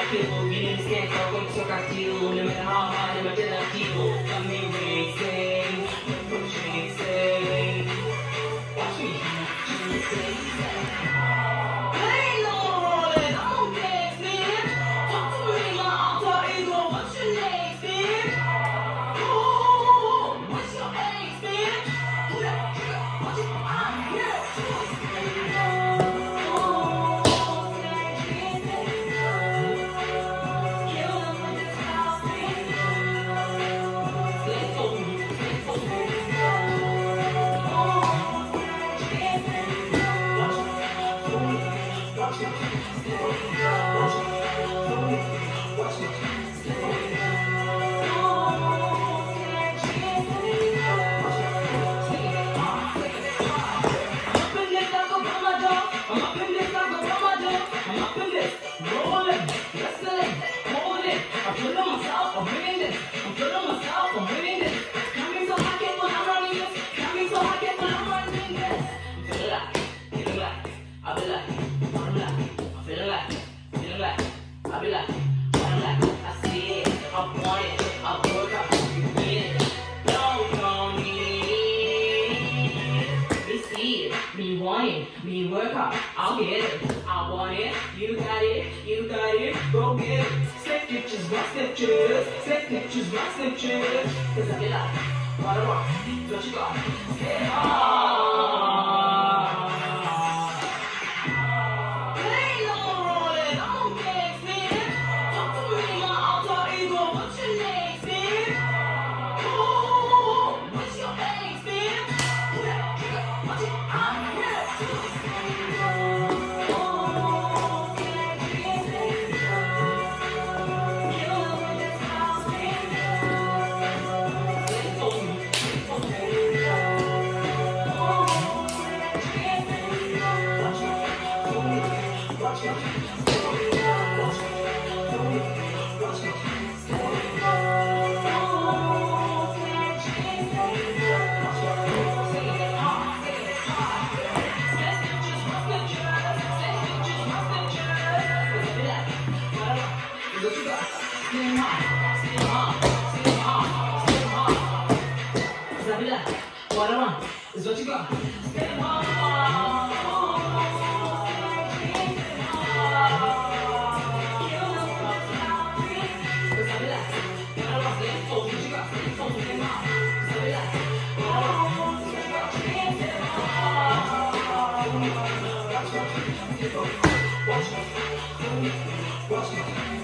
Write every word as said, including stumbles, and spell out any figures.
feel. You understand? So I'm so got you. No matter how hard I'm gonna feel. I'm racing, racing. Watch me, racing. Hey, no rolling, I'm next, man. Talk to me, my alter ego. What's your name, man? Oh, what's your age, man? Who that? What's it? I'm here. Me want it, me work hard, I'll get it. I want it, you got it, you got it, go get it. Step pictures, rock stitches, step pictures, rock stitches. Cause I feel like, what I want, what you got, stay hard. Play no rolling, I'm next, man. Talk to me, my alter ego, what's your name, man? Oh, what's your age, man? Who that? What's it? I'm here. What I want is what you got. Stay hard. Watch me, watch me, watch me.